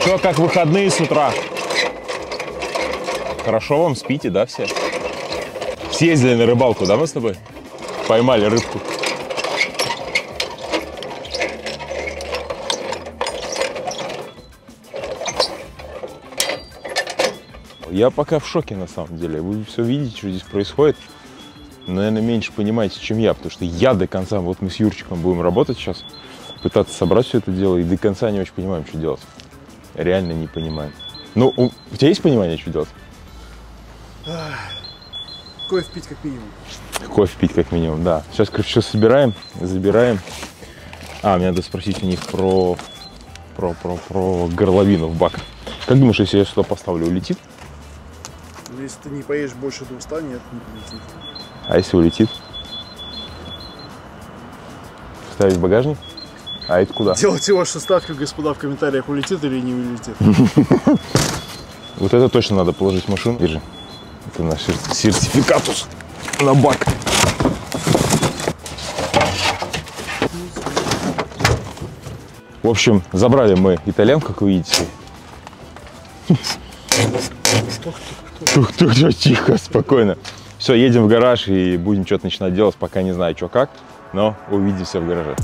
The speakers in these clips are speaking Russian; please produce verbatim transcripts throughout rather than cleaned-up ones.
Что, как выходные с утра? Хорошо вам, спите, да, все? Съездили на рыбалку, да, мы с тобой? Поймали рыбку. Я пока в шоке, на самом деле. Вы все видите, что здесь происходит. Наверное, меньше понимаете, чем я, потому что я до конца, вот мы с Юрчиком будем работать сейчас, пытаться собрать все это дело, и до конца не очень понимаем, что делать. Реально не понимаем. Ну, у, у тебя есть понимание, что делать? Кофе пить как минимум. Кофе пить как минимум, да. Сейчас, короче, все собираем, забираем. А, мне надо спросить у них про, про, про, про горловину в бак. Как думаешь, если я сюда поставлю, улетит? Ну, если ты не поедешь больше двухсот, нет, не полетит. А если улетит? Ставить в багажник? А это куда? Делайте вашу ставку, господа, в комментариях, улетит или не улетит. Вот это точно надо положить в машину. Держи. Это наш сертификатус на бак. В общем, забрали мы итальянку, как вы видите. Тух-тух, тихо, спокойно. Все, едем в гараж и будем что-то начинать делать, пока не знаю, что как, но увидимся в гараже.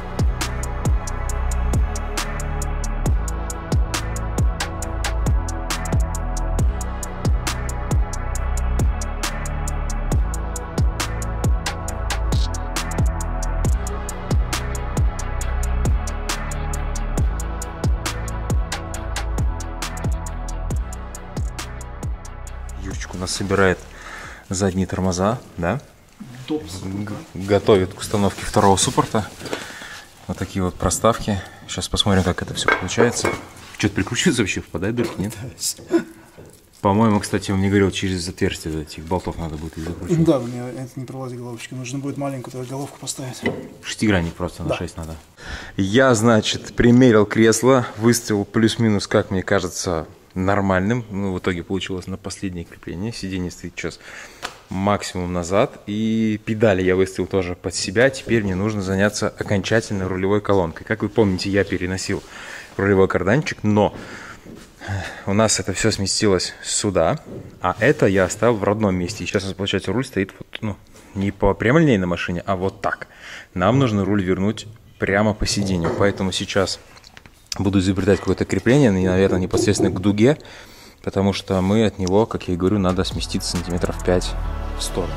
Юрчик у нас собирает задние тормоза, да? Готовит к установке второго суппорта. Вот такие вот проставки. Сейчас посмотрим, как это все получается. Что-то прикручивается вообще, впадает дырки, нет? По-моему, кстати, он мне говорил, через отверстие этих болтов надо будет их закручивать. Да, мне это не пролазит головочки. Нужно будет маленькую тогда головку поставить. Шестигранник просто на да. шесть надо. Я, значит, примерил кресло, выставил плюс-минус, как мне кажется, нормальным. Ну, в итоге получилось на последнее крепление. Сиденье стоит сейчас максимум назад. И педали я выставил тоже под себя. Теперь мне нужно заняться окончательно рулевой колонкой. Как вы помните, я переносил рулевой карданчик, но у нас это все сместилось сюда, а это я оставил в родном месте. И сейчас у нас, получается, руль стоит вот, ну, не по прямолинейной машине, а вот так. Нам нужно руль вернуть прямо по сиденью. Поэтому сейчас буду изобретать какое-то крепление, наверное, непосредственно к дуге, потому что мы от него, как я и говорю, надо сместиться сантиметров пять в сторону.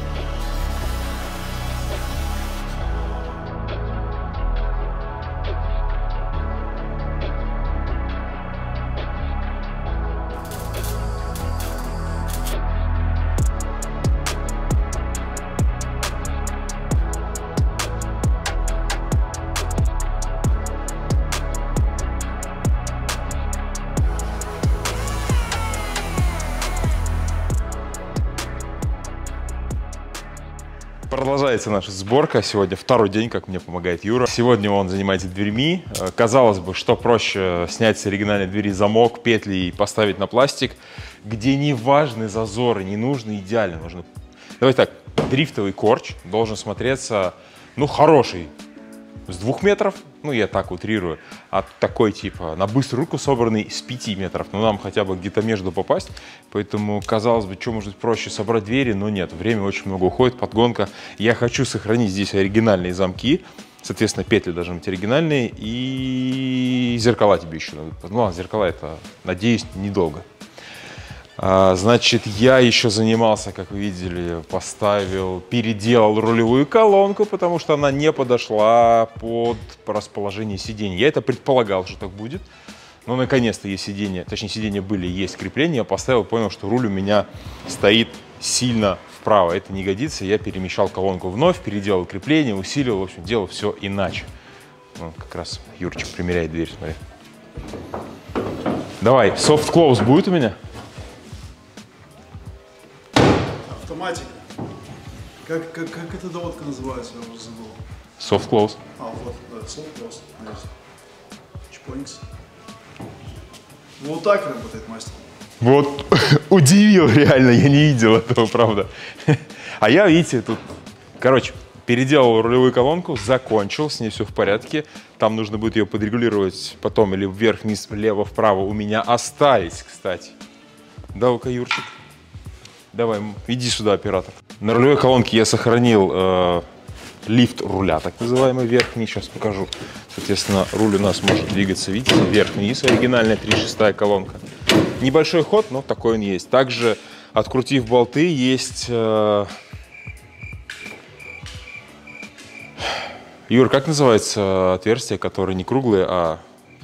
Продолжается наша сборка. Сегодня второй день, как мне помогает Юра. Сегодня он занимается дверьми. Казалось бы, что проще снять с оригинальной двери замок, петли и поставить на пластик, где не важны зазоры, не нужно идеально. Нужно... Давайте так, дрифтовый корч должен смотреться, ну, хороший, с двух метров, ну, я так утрирую, а такой, типа, на быструю руку собранный с пяти метров. Ну, нам хотя бы где-то между попасть. Поэтому, казалось бы, что может быть проще собрать двери, но нет, время очень много уходит, подгонка. Я хочу сохранить здесь оригинальные замки, соответственно, петли должны быть оригинальные, и зеркала тебе еще надо. Ну, а зеркала это, надеюсь, недолго. А, значит, я еще занимался, как вы видели, поставил, переделал рулевую колонку, потому что она не подошла под расположение сидений. Я это предполагал, что так будет. Но наконец-то есть сиденья, точнее сиденья были, есть крепление. Я поставил, понял, что руль у меня стоит сильно вправо. Это не годится. Я перемещал колонку вновь, переделал крепление, усилил, в общем, делал все иначе. Ну, как раз Юрчик примеряет дверь, смотри. Давай, soft close будет у меня? Автоматика. Как, как, как эта доводка называется, я уже забыл. Soft close. А, вот, да, soft close. Чпоникс. Вот так работает, мастер. Вот, удивил реально, я не видел этого, правда. А я, видите, тут, короче, Переделал рулевую колонку, закончил, с ней все в порядке. Там нужно будет ее подрегулировать потом или вверх-вниз, влево-вправо. У меня остались, кстати. Да-ка, Юрчик. Давай, иди сюда, оператор. На рулевой колонке я сохранил э, лифт руля, так называемый, вверх-вниз. Сейчас покажу. Соответственно, руль у нас может двигаться, видите, вверх-вниз. Оригинальная три шестая колонка. Небольшой ход, но такой он есть. Также, открутив болты, есть... Э, Юр, как называется отверстие, которое не круглое, а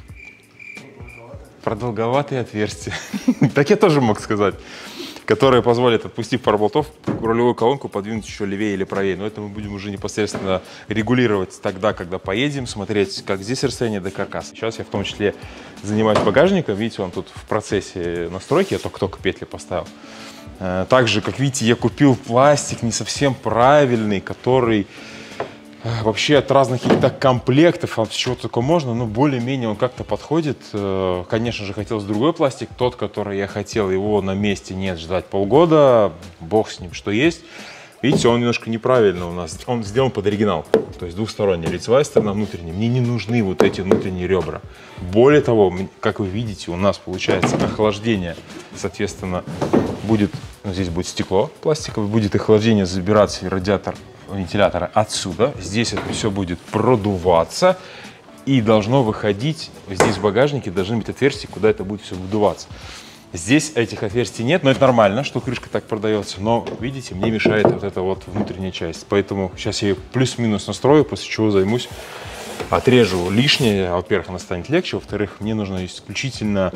продолговатые отверстия? Так я тоже мог сказать. Которые позволят, отпустив пару болтов, рулевую колонку подвинуть еще левее или правее. Но это мы будем уже непосредственно регулировать тогда, когда поедем, смотреть, как здесь расстояние до каркаса. Сейчас я в том числе занимаюсь багажником. Видите, он тут в процессе настройки, я только-только петли поставил. Также, как видите, я купил пластик не совсем правильный, который... Вообще от разных каких-то комплектов, от чего только можно, но более-менее он как-то подходит. Конечно же, хотелось другой пластик, тот, который я хотел, его на месте нет, ждать полгода, бог с ним, что есть. Видите, он немножко неправильно у нас, он сделан под оригинал, то есть двухсторонняя, лицевая сторона, внутренняя. Мне не нужны вот эти внутренние ребра. Более того, как вы видите, у нас получается охлаждение, соответственно, будет, ну, здесь будет стекло пластиковое, будет охлаждение забираться, и радиатор вентилятора отсюда. Здесь это все будет продуваться и должно выходить. Здесь в багажнике должны быть отверстия, куда это будет все выдуваться. Здесь этих отверстий нет, но это нормально, что крышка так продается. Но, видите, мне мешает вот эта вот внутренняя часть. Поэтому сейчас я ее плюс-минус настрою, после чего займусь, отрежу лишнее. Во-первых, она станет легче. Во-вторых, мне нужно исключительно,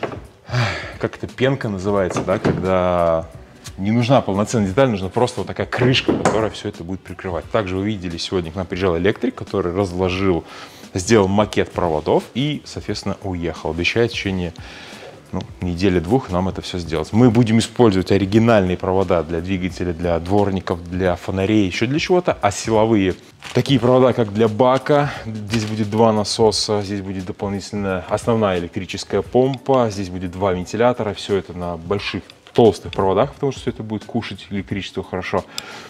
как это, пенка называется, да, когда... Не нужна полноценная деталь, нужна просто вот такая крышка, которая все это будет прикрывать. Также вы видели, сегодня к нам приезжал электрик, который разложил, сделал макет проводов и, соответственно, уехал. Обещает в течение ну, недели-двух нам это все сделать. Мы будем использовать оригинальные провода для двигателя, для дворников, для фонарей, еще для чего-то, а силовые такие провода, как для бака. Здесь будет два насоса, здесь будет дополнительная основная электрическая помпа, здесь будет два вентилятора, все это на больших толстых проводах, потому что все это будет кушать электричество хорошо.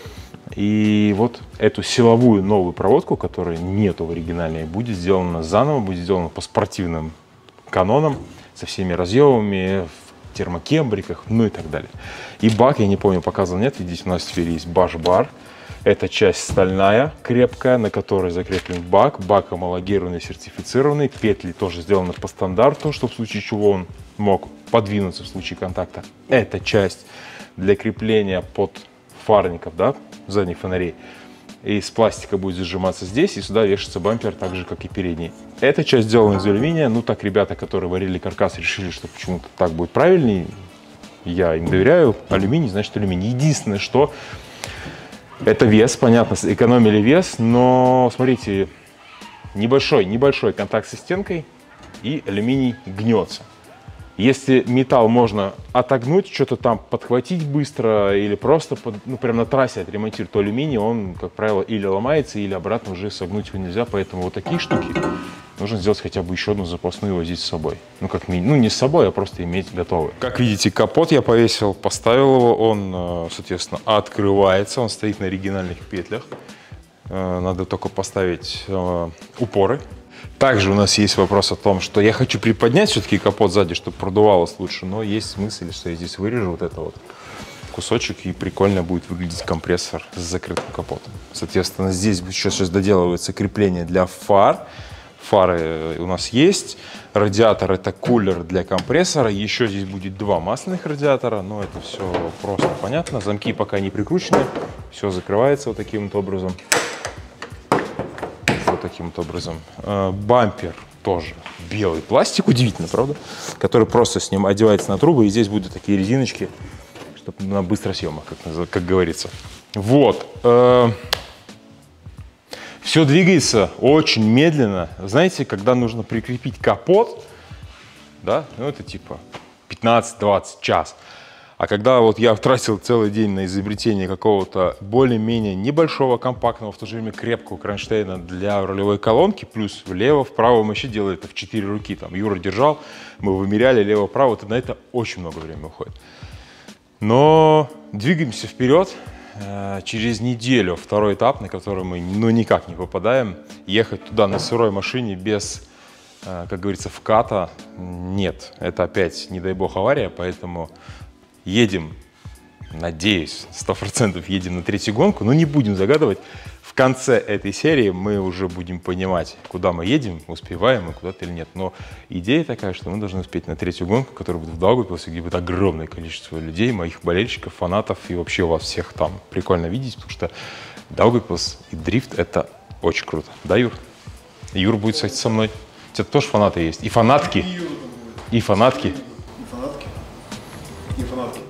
И вот эту силовую новую проводку, которой нету в оригинале, будет сделана заново, будет сделана по спортивным канонам, со всеми разъемами, в термокембриках, ну и так далее. И бак, я не помню, показан нет, видите, у нас теперь есть баш-бар. Это часть стальная, крепкая, на которой закреплен бак. Бак гомологированный, сертифицированный. Петли тоже сделаны по стандарту, чтобы в случае чего он мог подвинуться в случае контакта. Эта часть для крепления под фарников, да, задних фонарей. Из пластика будет зажиматься здесь, и сюда вешается бампер, так же, как и передний. Эта часть сделана из алюминия. Ну, так ребята, которые варили каркас, решили, что почему-то так будет правильнее. Я им доверяю. Алюминий, значит алюминий. Единственное, что... Это вес, понятно, сэкономили вес, но, смотрите, небольшой, небольшой контакт со стенкой, и алюминий гнется. Если металл можно отогнуть, что-то там подхватить быстро или просто, под, ну, прям на трассе отремонтировать, то алюминий, он, как правило, или ломается, или обратно уже согнуть его нельзя, поэтому вот такие штуки нужно сделать хотя бы еще одну запасную и возить с собой. Ну, как минимум, ну, не с собой, а просто иметь готовый. Как видите, капот я повесил, поставил его, он, соответственно, открывается, он стоит на оригинальных петлях. Надо только поставить упоры. Также у нас есть вопрос о том, что я хочу приподнять все-таки капот сзади, чтобы продувалось лучше, но есть смысл, что я здесь вырежу вот это вот кусочек, и прикольно будет выглядеть компрессор с закрытым капотом. Соответственно, здесь еще сейчас доделывается крепление для фар. Фары у нас есть. Радиатор — это кулер для компрессора. Еще здесь будет два масляных радиатора, но это все просто понятно. Замки пока не прикручены. Все закрывается вот таким вот образом. Вот таким вот образом. Бампер тоже белый пластик, удивительно, правда? Который просто с ним одевается на трубы. И здесь будут такие резиночки, чтобы на быстросъемах, как, как говорится. Вот. Все двигается очень медленно. Знаете, когда нужно прикрепить капот, да, ну это типа пятнадцать-двадцать час. А когда вот я тратил целый день на изобретение какого-то более-менее небольшого, компактного, в то же время крепкого кронштейна для рулевой колонки, плюс влево, вправо мы еще делали это в четыре руки. Там Юра держал, мы вымеряли лево-право, на это очень много времени уходит. Но двигаемся вперед. через неделю второй этап, на который мы ну никак не попадаем. Ехать туда на сырой машине без, как говорится, вката нет. Это опять, не дай бог, авария, поэтому едем, надеюсь, сто процентов едем на третью гонку, но не будем загадывать. В конце этой серии мы уже будем понимать, куда мы едем, успеваем мы куда-то или нет. Но идея такая, что мы должны успеть на третью гонку, которая будет в Даугавпилсе, где будет огромное количество людей, моих болельщиков, фанатов и вообще вас всех там. Прикольно видеть, потому что Даугавпилс и дрифт — это очень круто. Да, Юр? Юр будет, кстати, со мной. У тебя тоже фанаты есть. И фанатки. И фанатки. И фанатки. И фанатки.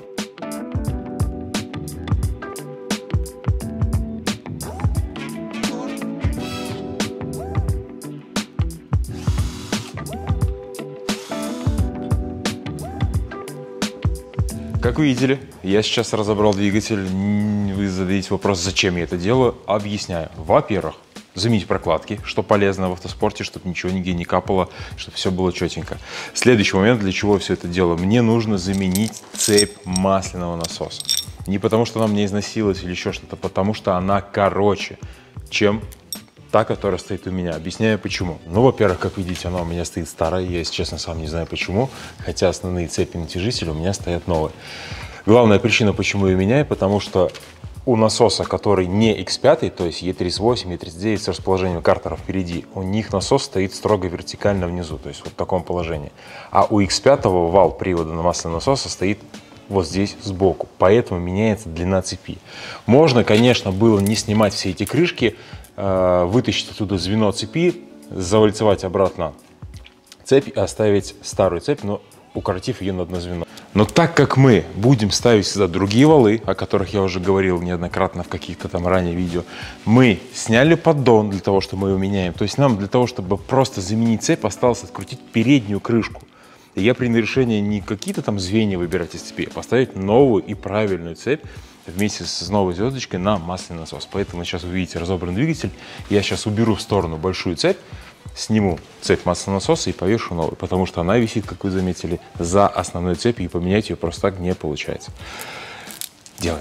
Как вы видели, я сейчас разобрал двигатель. Вы задаете вопрос, зачем я это делаю? Объясняю. Во-первых, заменить прокладки, что полезно в автоспорте, чтобы ничего нигде не капало, чтобы все было четенько. Следующий момент, для чего все это делаю. Мне нужно заменить цепь масляного насоса. Не потому, что она мне износилась или еще что-то, потому что она короче, чем та, которая стоит у меня. Объясняю почему. Ну, во-первых, как видите, она у меня стоит старая. Я, если честно, сам не знаю почему. Хотя основные цепи натяжителя у меня стоят новые. Главная причина, почему я меняю, потому что у насоса, который не икс пять, то есть Е тридцать восемь, Е тридцать девять с расположением картеров впереди, у них насос стоит строго вертикально внизу, то есть вот в таком положении. А у икс пять вал привода на масляный насос стоит вот здесь сбоку, поэтому меняется длина цепи. Можно, конечно, было не снимать все эти крышки, вытащить оттуда звено цепи, завальцевать обратно цепь и оставить старую цепь, но укоротив ее на одно звено. Но так как мы будем ставить сюда другие валы, о которых я уже говорил неоднократно в каких-то там ранее видео, мы сняли поддон для того, чтобы мы его меняем. То есть нам для того, чтобы просто заменить цепь, осталось открутить переднюю крышку. И я принял решение не какие-то там звенья выбирать из цепи, а поставить новую и правильную цепь вместе с новой звездочкой на масляный насос. Поэтому сейчас вы видите разобранный двигатель. Я сейчас уберу в сторону большую цепь, сниму цепь масляного насоса и повешу новую, потому что она висит, как вы заметили, за основной цепью, и поменять ее просто так не получается. Делаем.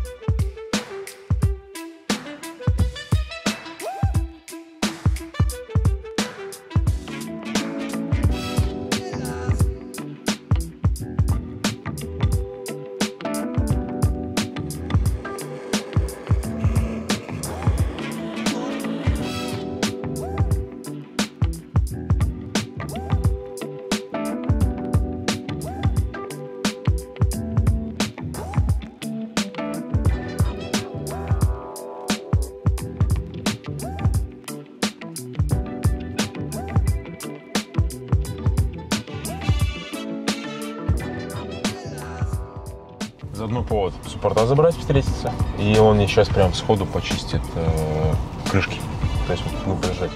Заодно повод суппорта забрать, встретиться. И он мне сейчас прям сходу почистит э, крышки. То есть вот будем проезжать.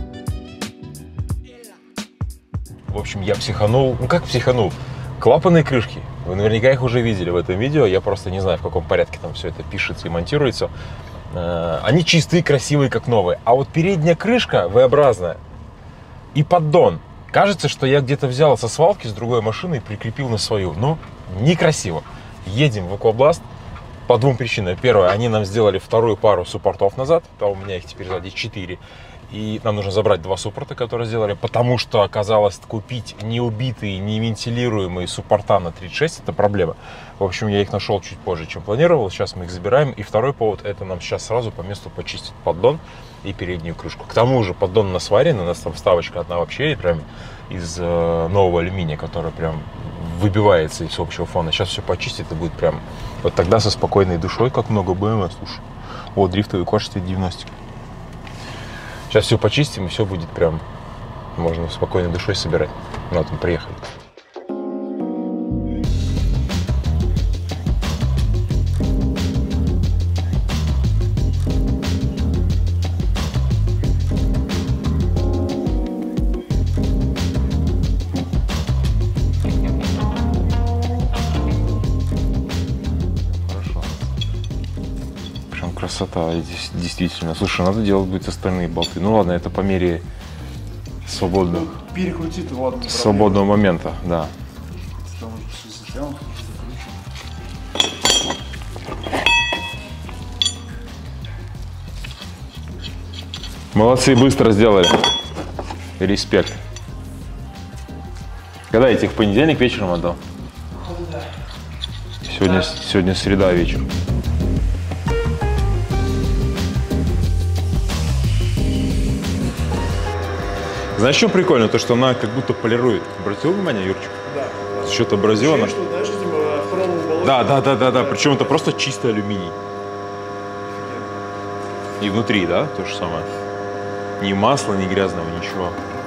В общем, я психанул. Ну как психанул? Клапанные крышки. Вы наверняка их уже видели в этом видео. Я просто не знаю, в каком порядке там все это пишется и монтируется. Э, они чистые, красивые, как новые. А вот передняя крышка V-образная и поддон. Кажется, что я где-то взял со свалки с другой машины и прикрепил на свою. Но некрасиво. Едем в Экобласт по двум причинам. Первое, они нам сделали вторую пару суппортов назад, то у меня их теперь сзади четыре. И нам нужно забрать два суппорта, которые сделали, потому что оказалось, купить неубитые, не вентилируемые суппорта на тридцать шесть – это проблема. В общем, я их нашел чуть позже, чем планировал. Сейчас мы их забираем. И второй повод – это нам сейчас сразу по месту почистить поддон и переднюю крышку. К тому же поддон у нас варен, у нас там вставочка одна вообще прям из э, нового алюминия, которая прям выбивается из общего фона. Сейчас все почистит и будет прям вот тогда со спокойной душой, как много бэ эм вэ, слушай. О, дрифтовый кожа стоит девяносто. Сейчас все почистим, и все будет прям, можно спокойной душой собирать. Ну, вот мы приехали. Красота, действительно. Слушай, надо делать будет остальные болты. Ну ладно, это по мере свободного, перекрутить, ладно, свободного момента, да. Молодцы, быстро сделали. Респект. Когда я этих в понедельник вечером отдал? Сегодня, сегодня среда вечер. Знаешь, что прикольно? То, что она как будто полирует. Обратил внимание, Юрчик? Да. Что-то абразиона. Что, знаешь, типа, хромовую оболочку. Да, да, да, да, да. Причем это просто чистый алюминий. И внутри, да, то же самое. Ни масла, ни грязного, ничего.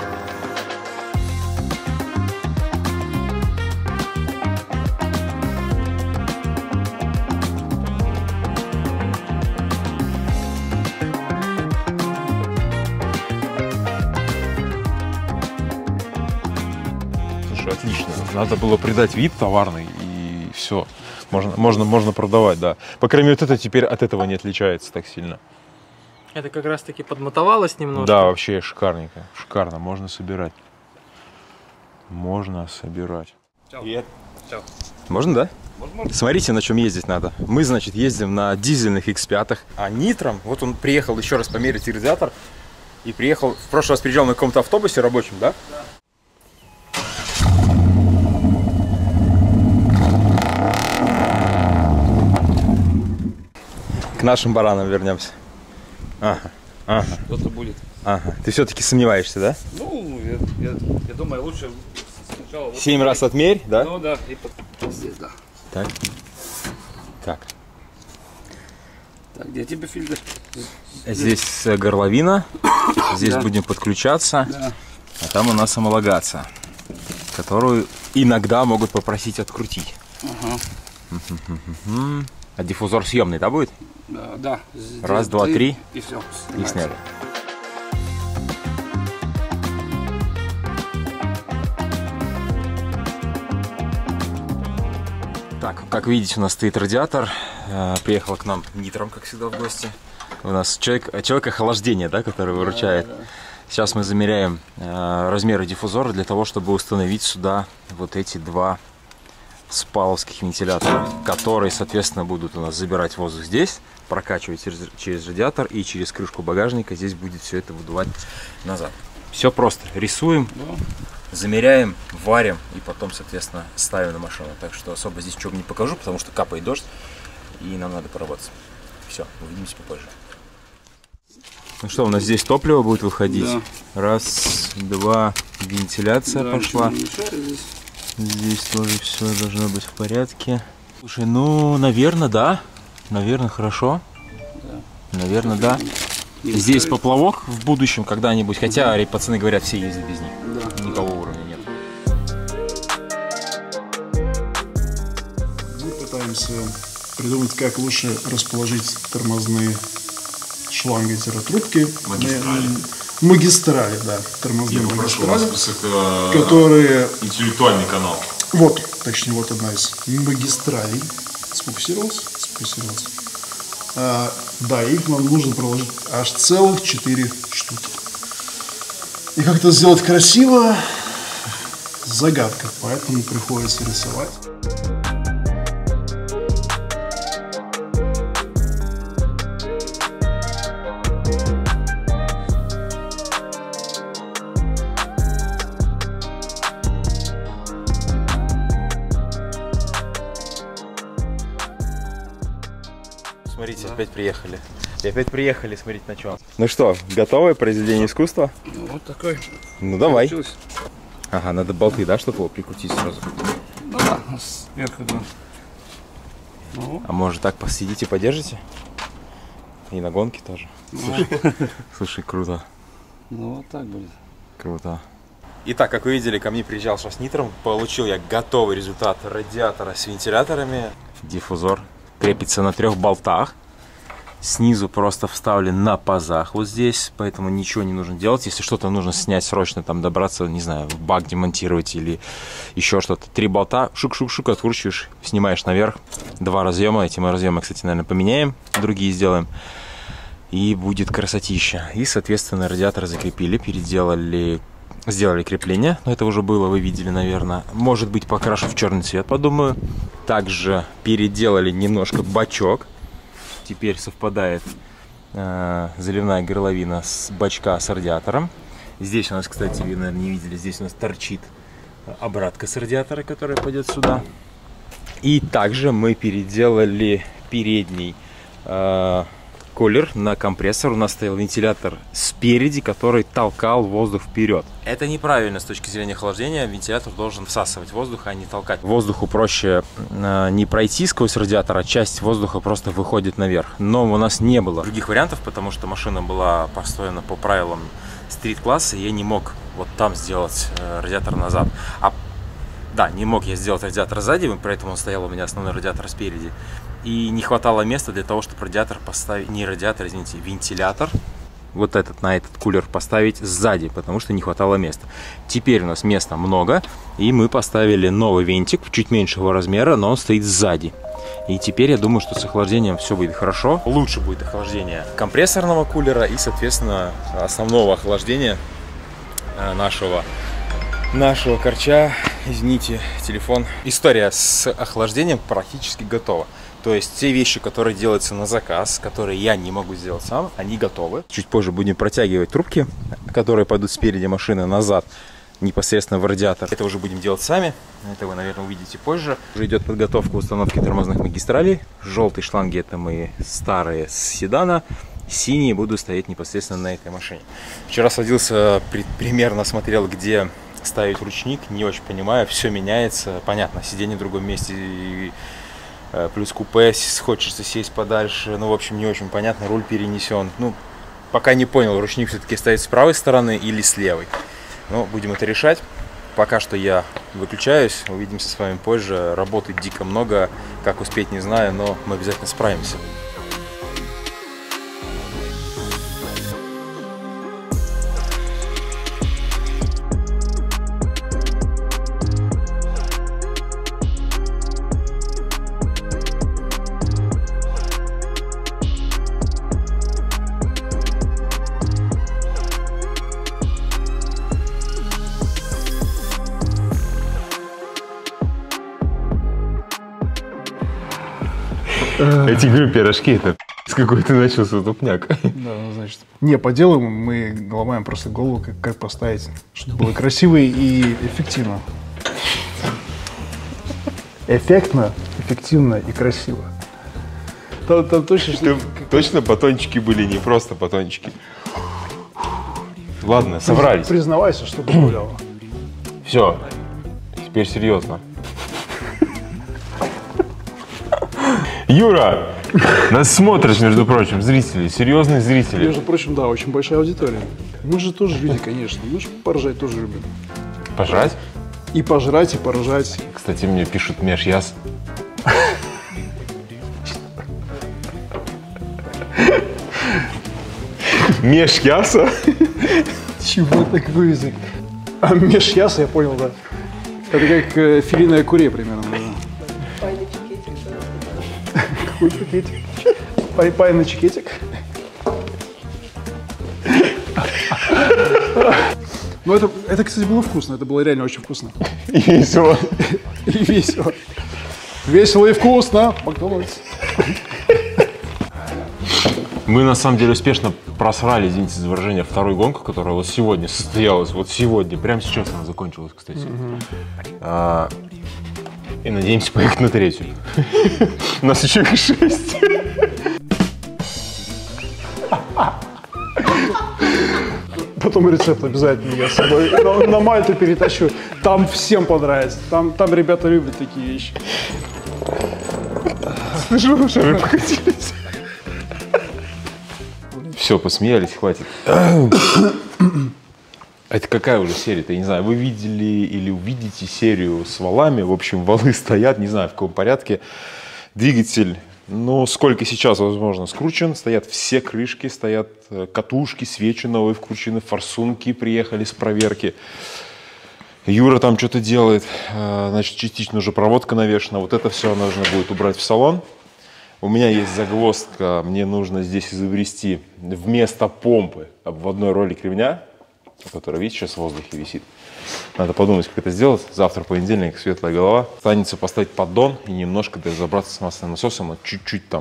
Слушай, отлично. Надо было придать вид товарный, и все. Можно, можно, можно продавать, да. По крайней мере, вот это теперь от этого не отличается так сильно. Это как раз таки подмотовалось немножко. Да, вообще шикарненько. Шикарно. Можно собирать. Можно собирать. Привет. Все. Можно, да? Можно, можно. Смотрите, на чем ездить надо. Мы, значит, ездим на дизельных икс пять, а Нитром, вот он приехал еще раз померить радиатор. И приехал, в прошлый раз приезжал на каком-то автобусе рабочем, да? Да. К нашим баранам вернемся. Ага, ага. Что-то будет. Ага. Ты все-таки сомневаешься, да? Ну, я, я, я думаю, лучше сначала... Вот Семь раз отмерь, да? Ну да, и потом здесь, да. Так. Так. Так, где тебе фильтр? Здесь горловина. Здесь Да. будем подключаться. Да. А там у нас homologaция, которую иногда могут попросить открутить. Ага. А диффузор съемный, да, будет? Да, да. Раз, два, три. И все. И сняли. Так, как видите, у нас стоит радиатор. Приехал к нам Нитром, как всегда, в гости. У нас человек, человек охлаждения, да, который выручает. Да, да. Сейчас мы замеряем э, размеры диффузора для того, чтобы установить сюда вот эти два спаловских вентилятора, которые, соответственно, будут у нас забирать воздух здесь, прокачивать через, через радиатор, и через крышку багажника здесь будет все это выдувать назад. Все просто. Рисуем, Да. замеряем, варим и потом, соответственно, ставим на машину. Так что особо здесь ничего не покажу, потому что капает дождь и нам надо поработать. Все, увидимся попозже. Ну что, у нас здесь топливо будет выходить. Да. Раз, два, вентиляция Да, пошла. ничего не мешает здесь. Здесь тоже все должно быть в порядке. Слушай, ну, наверное, да. Наверное, хорошо. Да. Наверное, да. Не Здесь мешает. поплавок в будущем когда-нибудь. Хотя пацаны говорят, все ездят без них. Да. Никакого уровня нет. Мы пытаемся придумать, как лучше расположить тормозные шланги-трубки. Магистрали. На- Магистрали, да. Тормозные магистрали. это Которые... интеллектуальный канал. Вот, точнее, вот одна из магистралей. Сфокусировался? Сфокусировался. А, да, их нам нужно проложить аж целых четыре штуки. И как это сделать красиво, загадка, поэтому приходится рисовать. Смотрите, опять приехали. И опять приехали, смотрите на чем. Ну что, готовое произведение искусства? Ну, вот такой. Ну давай. Получилось. Ага, надо болты, да, чтобы его прикрутить сразу. Ну да, сверху, да. Ну, А может так посидите, подержите? И на гонке тоже. Слушай, слушай, круто. ну вот так будет. Круто. Итак, как вы видели, ко мне приезжал сейчас Нитром. Получил я готовый результат радиатора с вентиляторами. Диффузор крепится на трех болтах. Снизу просто вставлен на пазах вот здесь, поэтому ничего не нужно делать. Если что-то нужно снять срочно, там добраться, не знаю, в бак демонтировать или еще что-то. Три болта, шук-шук-шук, откручиваешь, снимаешь наверх. Два разъема, эти мы разъемы, кстати, наверное, поменяем, другие сделаем. И будет красотища. И, соответственно, радиатор закрепили, переделали, сделали крепление. Но это уже было, вы видели, наверное. Может быть, покрашу в черный цвет, подумаю. Также переделали немножко бачок. Теперь совпадает э, заливная горловина с бачка с радиатором. Здесь у нас, кстати, вы, наверное, не видели, здесь у нас торчит обратка с радиатора, которая пойдет сюда. И также мы переделали передний э, кулер на компрессор. У нас стоял вентилятор спереди, который толкал воздух вперед. Это неправильно с точки зрения охлаждения. Вентилятор должен всасывать воздух, а не толкать. Воздуху проще э, не пройти сквозь радиатор, а часть воздуха просто выходит наверх. Но у нас не было других вариантов, потому что машина была построена по правилам стрит-класса, и я не мог вот там сделать э, радиатор назад. А да, не мог я сделать радиатор сзади, поэтому он стоял у меня основной радиатор спереди. И не хватало места для того, чтобы радиатор поставить, не радиатор, извините, вентилятор, вот этот, на этот кулер поставить сзади, потому что не хватало места. Теперь у нас места много, и мы поставили новый вентик, чуть меньшего размера, но он стоит сзади. И теперь я думаю, что с охлаждением все будет хорошо. Лучше будет охлаждение компрессорного кулера и, соответственно, основного охлаждения нашего, нашего корча. Извините, телефон. История с охлаждением практически готова. То есть те вещи, которые делаются на заказ, которые я не могу сделать сам, они готовы. Чуть позже будем протягивать трубки, которые пойдут спереди машины назад, непосредственно в радиатор. Это уже будем делать сами. Это вы, наверное, увидите позже. Уже идет подготовка установки тормозных магистралей. Желтые шланги — это мои старые с седана. Синие будут стоять непосредственно на этой машине. Вчера садился, примерно смотрел, где ставить ручник. Не очень понимаю. Все меняется. Понятно, сиденье в другом месте. И плюс купе, хочется сесть подальше. Ну, в общем, не очень понятно. Руль перенесен. Ну, пока не понял, ручник все-таки стоит с правой стороны или с левой. Но будем это решать. Пока что я выключаюсь. Увидимся с вами позже. Работы дико много. Как успеть, не знаю, но мы обязательно справимся. Эти, говорю, пирожки, это с какой-то начался тупняк. Да, ну, значит, не, по делу мы ломаем просто голову, как, как поставить, чтобы было красиво и эффективно. Эффектно, эффективно и красиво. Там, там точно, что... Точно батончики были, не просто батончики. Ладно, собрались. Признавайся, что добавлял. Все, теперь серьезно. Юра, нас смотрят, между прочим, зрители, серьезные зрители. Между прочим, да, очень большая аудитория. Мы же тоже люди, конечно, мы же поржать тоже любим. Пожрать? И пожрать, и поржать. Кстати, мне пишут Межяс. Межяса? Чего это, какой язык? А межяса, я понял, да. Это как э, филиное куре примерно. Да. Какой пакетик? Пай-пай на чекетик. Ну, это, это, кстати, было вкусно. Это было реально очень вкусно. И весело. И весело. Весело и вкусно. Макдональдс. Мы, на самом деле, успешно просрали, извините за выражение, вторую гонку, которая вот сегодня состоялась. Вот сегодня. Прямо сейчас она закончилась, кстати. Mm-hmm. а, и надеемся поехать на третью. У нас еще их шесть. Потом рецепт обязательно я с собой на, на Мальту перетащу. Там всем понравится. Там, там ребята любят такие вещи. Слышу, ушами покатились. Все, посмеялись, хватит. Это какая уже серия-то? Я не знаю, вы видели или увидите серию с валами. В общем, валы стоят, не знаю в каком порядке. Двигатель, ну, сколько сейчас, возможно, скручен. Стоят все крышки, стоят катушки, свечи новые вкручены, форсунки приехали с проверки. Юра там что-то делает. Значит, частично уже проводка навешена. Вот это все нужно будет убрать в салон. У меня есть загвоздка. Мне нужно здесь изобрести вместо помпы обводной ролик ремня, который, видите, сейчас в воздухе висит. Надо подумать, как это сделать. Завтра понедельник, светлая голова. Останется поставить поддон и немножко разобраться с масляным насосом. Чуть-чуть там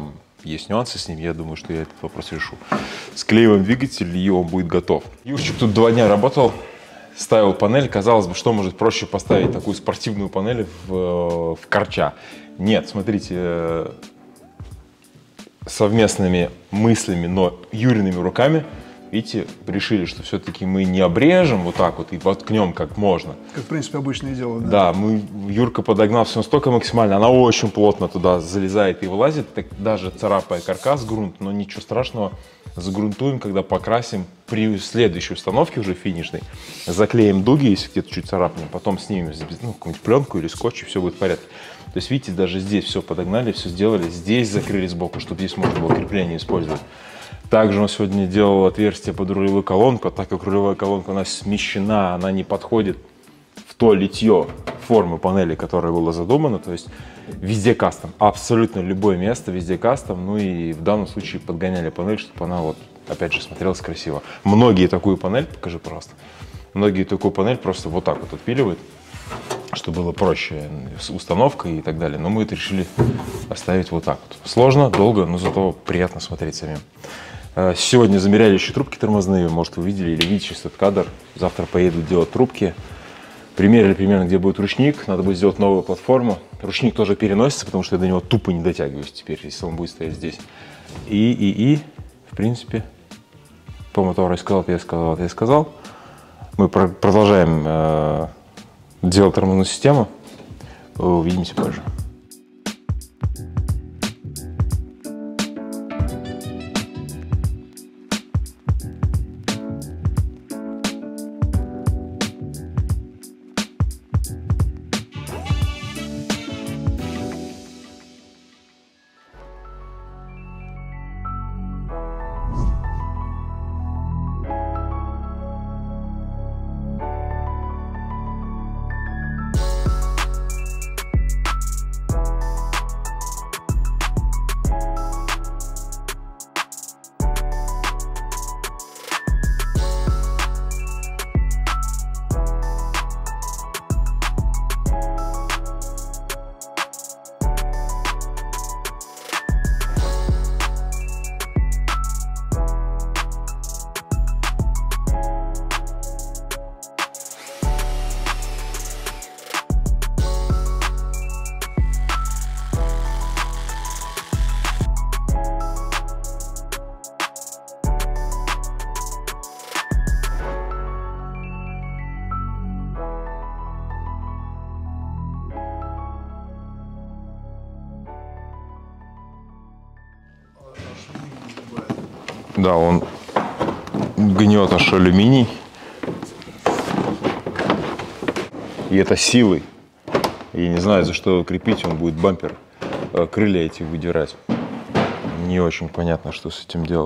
есть нюансы с ним, я думаю, что я этот вопрос решу. Склеиваем двигатель, и он будет готов. Юрчик тут два дня работал, ставил панель. Казалось бы, что может проще поставить такую спортивную панель в, в корча? Нет, смотрите, совместными мыслями, но Юриными руками, видите, решили, что все-таки мы не обрежем вот так вот и воткнем как можно. Как, в принципе, обычное дело, да? Да, мы, Юрка подогнал все настолько максимально, она очень плотно туда залезает и вылазит, так даже царапая каркас, грунт, но ничего страшного, загрунтуем, когда покрасим при следующей установке уже финишной, заклеим дуги, если где-то чуть царапнем, потом снимем ну, какую-нибудь пленку или скотч, и все будет в порядке. То есть, видите, даже здесь все подогнали, все сделали, здесь закрыли сбоку, чтобы здесь можно было крепление использовать. Также он сегодня делал отверстие под рулевую колонку, так как рулевая колонка у нас смещена, она не подходит в то литье формы панели, которая была задумана, то есть везде кастом, абсолютно любое место, везде кастом, ну и в данном случае подгоняли панель, чтобы она вот, опять же, смотрелась красиво. Многие такую панель, покажи просто, многие такую панель просто вот так вот отпиливают, чтобы было проще с установкой и так далее, но мы это решили оставить вот так вот. Сложно, долго, но зато приятно смотреть самим. Сегодня замеряли еще трубки тормозные, может, вы видели или видите сейчас этот кадр. Завтра поеду делать трубки. Примерили примерно, где будет ручник. Надо будет сделать новую платформу. Ручник тоже переносится, потому что я до него тупо не дотягиваюсь теперь, если он будет стоять здесь. И, и, и, в принципе, по мотору я сказал, я сказал, я сказал. Мы про продолжаем э, делать тормозную систему. Увидимся позже. Да, он гнет аж алюминий. И это силой. Я не знаю, за что крепить, он будет бампер, крылья эти выдирать. Не очень понятно, что с этим делать.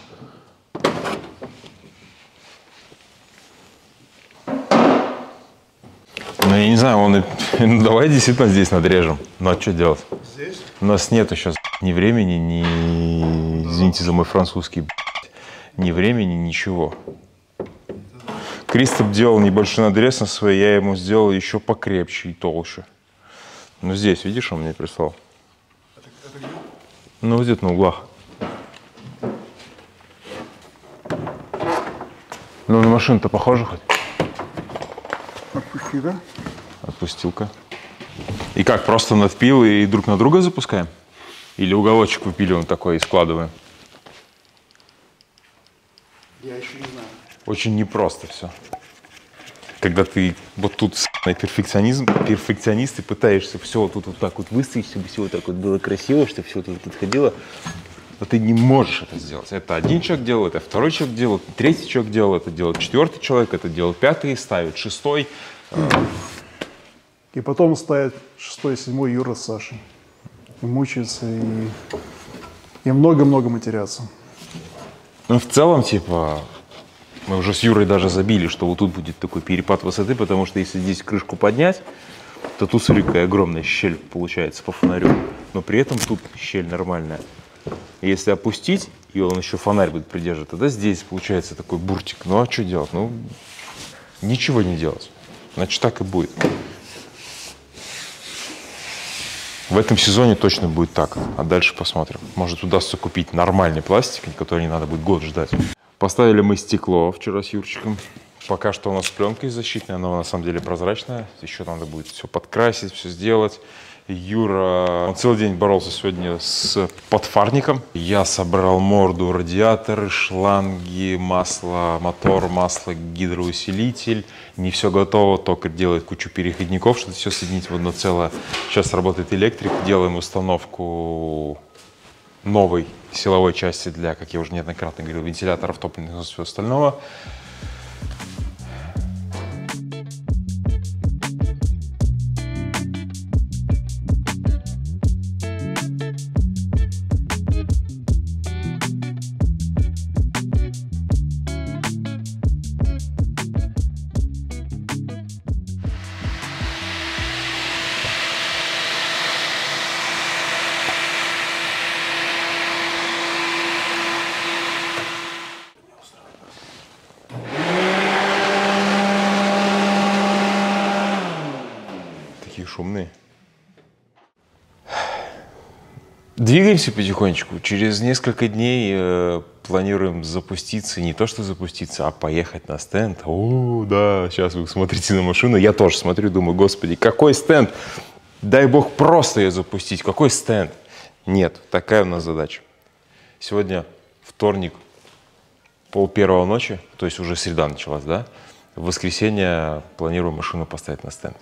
Ну, я не знаю, он... Ну, давай действительно здесь надрежем. Ну, а что делать? Здесь? У нас нету сейчас ни времени, ни... Извините за мой французский, ни времени, ничего. Кристоп делал небольшой надрез на своей, я ему сделал еще покрепче и толще. Ну, здесь, видишь, он мне прислал? Это, это где? Ну, где-то на углах. Ну, на машину-то похоже хоть? Отпусти, да? Отпустил-ка. И как, просто надпил и друг на друга запускаем? Или уголочек выпиливаем такой и складываем? Я еще не знаю. Очень непросто все. Когда ты вот тут перфекционизм, перфекционист, и пытаешься все вот тут вот так вот выставить, чтобы все вот так вот было красиво, чтобы все тут подходило, но ты не можешь это сделать. Это один человек делает, это второй человек делает, третий человек делает, это делает четвертый человек, это делает пятый, ставит шестой. И потом ставит шестой, седьмой Юра с Сашей. И мучаются, и, и много-много матерятся. Ну, в целом, типа, мы уже с Юрой даже забили, что вот тут будет такой перепад высоты, потому что если здесь крышку поднять, то тут, смотри, какая огромная щель получается по фонарю. Но при этом тут щель нормальная. И если опустить, и он еще фонарь будет придерживать, тогда здесь получается такой буртик. Ну, а что делать? Ну, ничего не делать. Значит, так и будет. В этом сезоне точно будет так, а дальше посмотрим. Может, удастся купить нормальный пластик, который не надо будет год ждать. Поставили мы стекло вчера с Юрчиком. Пока что у нас пленка защитная, она на самом деле прозрачная. Еще надо будет все подкрасить, все сделать. Юра, он целый день боролся сегодня с подфарником. Я собрал морду, радиаторы, шланги, масло, мотор, масло, гидроусилитель. Не все готово, токарь делает кучу переходников, чтобы все соединить в одно целое. Сейчас работает электрик, делаем установку новой силовой части для, как я уже неоднократно говорил, вентиляторов, топливных и всего остального. Шумные. Двигаемся потихонечку. Через несколько дней э, планируем запуститься. Не то что запуститься, а поехать на стенд. О, да, сейчас вы смотрите на машину. Я тоже смотрю, думаю, господи, какой стенд? Дай бог просто ее запустить. Какой стенд? Нет, такая у нас задача. Сегодня вторник, пол первого ночи, то есть уже среда началась, да? В воскресенье планирую машину поставить на стенд.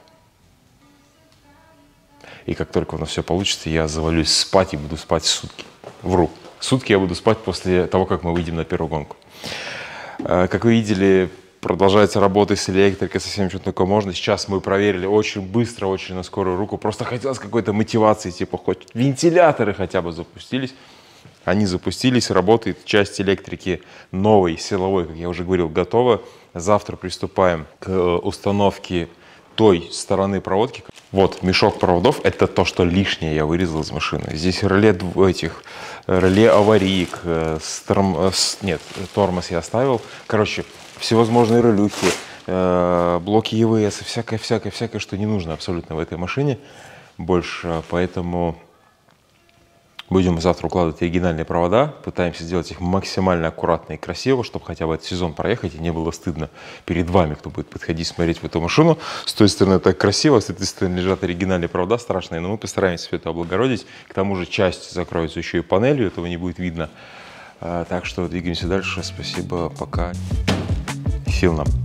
И как только у нас все получится, я завалюсь спать и буду спать сутки. Вру. Сутки я буду спать после того, как мы выйдем на первую гонку. Как вы видели, продолжается работа с электрикой, со всем, что только можно. Сейчас мы проверили очень быстро, очень на скорую руку. Просто хотелось какой-то мотивации, типа хоть вентиляторы хотя бы запустились. Они запустились, работает часть электрики новой, силовой, как я уже говорил, готова. Завтра приступаем к установке той стороны проводки. Вот мешок проводов, это то, что лишнее я вырезал из машины. Здесь реле этих, реле аварийк, с торм, с, нет, тормоз я оставил. Короче, всевозможные релюхи, э, блоки и вэ эс, всякое, всякое, всякое, что не нужно абсолютно в этой машине больше. Поэтому будем завтра укладывать оригинальные провода, пытаемся сделать их максимально аккуратно и красиво, чтобы хотя бы этот сезон проехать и не было стыдно перед вами, кто будет подходить смотреть в эту машину. С той стороны так красиво, с этой стороны лежат оригинальные провода страшные, но мы постараемся все это облагородить. К тому же часть закроется еще и панелью, этого не будет видно. Так что двигаемся дальше. Спасибо, пока. Сил нам.